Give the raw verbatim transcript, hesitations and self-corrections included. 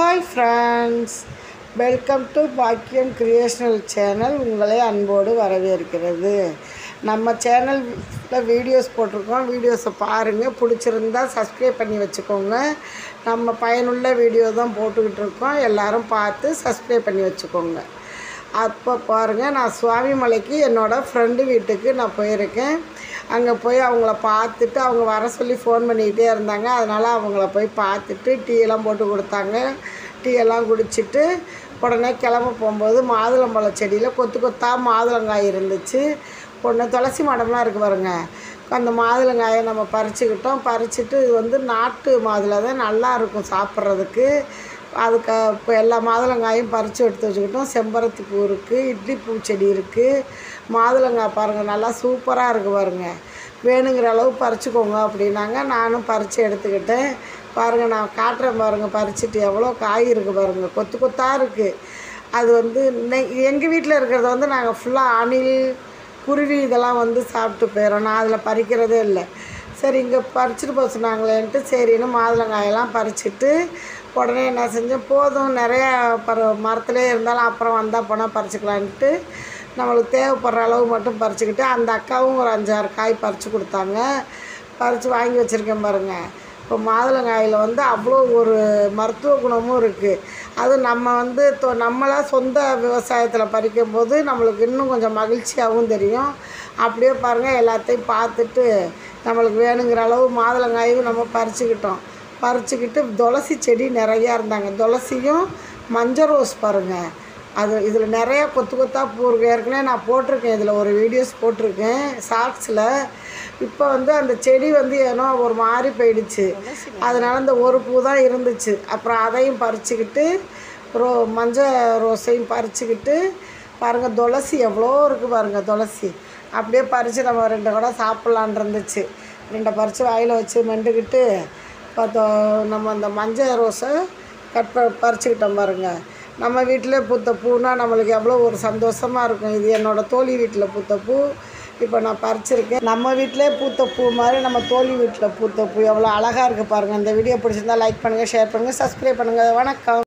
Hi friends, welcome to Bakkiyam creational channel. உங்களை அன்போடு வரவேற்கிறது. நம்ம சேனலில் வீடியோஸ் போட்டிருக்கோம். வீடியோஸை பாருங்கள். பிடிச்சிருந்தா சப்ஸ்கிரைப் பண்ணி வச்சுக்கோங்க. நம்ம பயனுள்ள வீடியோ தான் போட்டுக்கிட்டு இருக்கோம். எல்லோரும் பார்த்து சப்ஸ்கிரைப் பண்ணி வச்சுக்கோங்க. அப்போ பாருங்கள், நான் சுவாமிமலைக்கு என்னோடய ஃப்ரெண்டு வீட்டுக்கு நான் போயிருக்கேன். அங்கே போய் அவங்கள பார்த்துட்டு அவங்க வர சொல்லி ஃபோன் பண்ணிக்கிட்டே இருந்தாங்க. அதனால் அவங்கள போய் பார்த்துட்டு டீயெல்லாம் போட்டு கொடுத்தாங்க. டீயெல்லாம் குடிச்சிட்டு உடனே கிளம்ப போகும்போது மாதுளம்பழ செடியில் கொத்து கொத்தாக மாதுளங்காய் இருந்துச்சு. ஒன்று துளசி மடம்லாம் இருக்குது பாருங்க. அந்த மாதுளங்காயை நம்ம பறிச்சுக்கிட்டோம். பறிச்சுட்டு இது வந்து நாட்டு மாதுளை தான், நல்லாயிருக்கும் சாப்பிட்றதுக்கு. அதுக்கு இப்போ எல்லா மாதுளங்காயும் பறித்து எடுத்து வச்சுக்கிட்டோம். செம்பருத்தி பூ இருக்குது, இட்லி பூச்செடி இருக்குது. மாதுளங்காய் பாருங்கள், நல்லா சூப்பராக இருக்குது பாருங்கள். வேணுங்கிற அளவு பறிச்சுக்கோங்க அப்படின்னாங்க. நானும் பறித்து எடுத்துக்கிட்டேன். பாருங்கள், நான் காட்டுறேன் பாருங்கள். பறிச்சுட்டு எவ்வளோ காய் இருக்குது பாருங்கள், கொத்து கொத்தாக இருக்குது. அது வந்து எங்கள் வீட்டில் இருக்கிறத வந்து நாங்கள் ஃபுல்லாக அணில், குருவி இதெல்லாம் வந்து சாப்பிட்டு போயிடும். நான் அதில் பறிக்கிறதே இல்லை. சரி, இங்கே பறிச்சுட்டு போக சொன்னாங்களேன்ட்டு சரின்னு மாதுளங்காயெல்லாம் பறிச்சுட்டு உடனே என்ன செஞ்சேன், போதும் நிறையா பற மரத்துலேயே இருந்தாலும் அப்புறம் வந்தால் போனால் பறிச்சுக்கலான்ட்டு நம்மளுக்கு தேவைப்படுற அளவு மட்டும் பறிச்சுக்கிட்டு, அந்த அக்காவும் ஒரு அஞ்சாறு காய் பறித்து கொடுத்தாங்க. பறித்து வாங்கி வச்சுருக்கேன் பாருங்கள். இப்போ மாதுளங்காயில் வந்து அவ்வளோ ஒரு மருத்துவ குணமும் இருக்குது. அது நம்ம வந்து தொ நம்மளாக சொந்த விவசாயத்தில் பறிக்கும்போது நம்மளுக்கு இன்னும் கொஞ்சம் மகிழ்ச்சியாகவும் தெரியும். அப்படியே பாருங்கள், எல்லாத்தையும் பார்த்துட்டு நம்மளுக்கு வேணுங்கிற அளவு மாதுளங்காயும் நம்ம பறிச்சுக்கிட்டோம். பறிச்சுக்கிட்டு துளசி செடி நிறையா இருந்தாங்க. துளசியும் மஞ்சள் ரோஸ் பாருங்கள், அது இதில் நிறையா கொத்து கொத்தாக பூ இருக்குது. ஏற்கனவே நான் போட்டிருக்கேன், இதில் ஒரு வீடியோஸ் போட்டிருக்கேன் ஷார்ட்ஸில். இப்போ வந்து அந்த செடி வந்து ஏனோ ஒரு மாதிரி போயிடுச்சு. அதனால் அந்த ஒரு பூ தான் இருந்துச்சு. அப்புறம் அதையும் பறிச்சுக்கிட்டு ரோ மஞ்சள் ரோஸையும் பறிச்சுக்கிட்டு பாருங்கள், துளசி எவ்வளோ இருக்குது பாருங்கள். துளசி அப்படியே பறித்து நம்ம ரெண்டு கூட சாப்பிட்லான் இருந்துச்சு. ரெண்டை பறித்து வாயில் வச்சு மெண்டுக்கிட்டு பார்த்தோ. நம்ம அந்த மஞ்சள் ரோஸை கட் ப பறிச்சுக்கிட்டோம் பாருங்கள். நம்ம வீட்டில் பூத்த பூனா நம்மளுக்கு எவ்வளோ ஒரு சந்தோஷமாக இருக்கும். இது என்னோடய தோழி வீட்டில் பூத்த பூ. இப்போ நான் பறிச்சிருக்கேன். நம்ம வீட்டிலே பூத்த பூ மாதிரி நம்ம தோழி வீட்டில் பூத்த பூ எவ்வளோ அழகாக இருக்குது பாருங்கள். இந்த வீடியோ பிடிச்சிருந்தா லைக் பண்ணுங்கள், ஷேர் பண்ணுங்கள், சப்ஸ்கிரைப் பண்ணுங்கள். வணக்கம்.